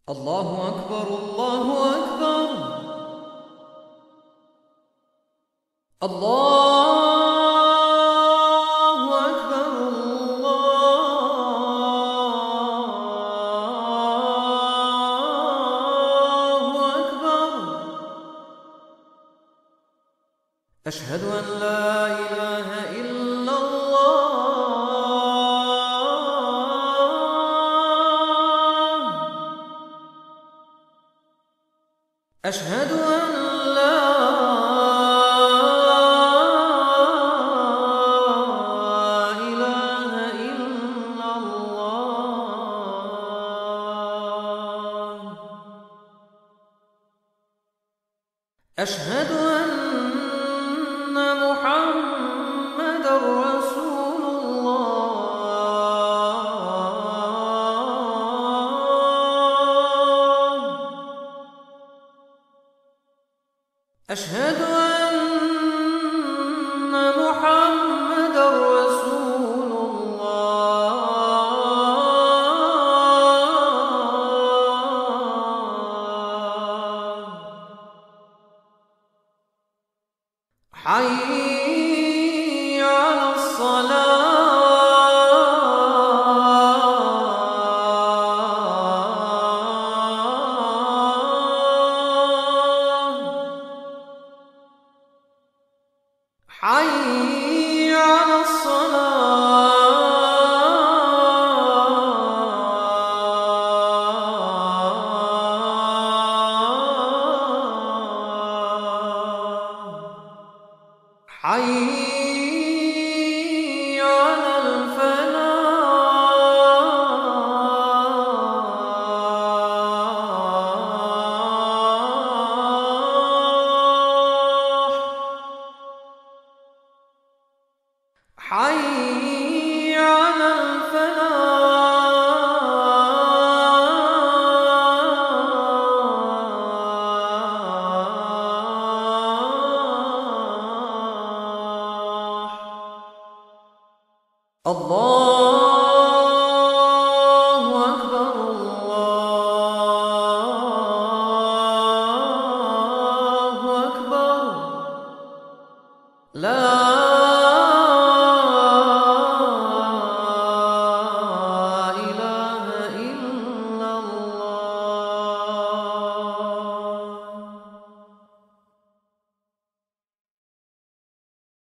الله أكبر الله أكبر الله أكبر الله أكبر. أشهد أن لا إله إلا الله. أشهد أن لا إله إلا الله. أشهد أن محمدًا رسول الله. أشهد أن محمدًا رسول الله. حي على الصلاة. حي على الصلاة. حي على الفلاح. حي على الفلاح. الله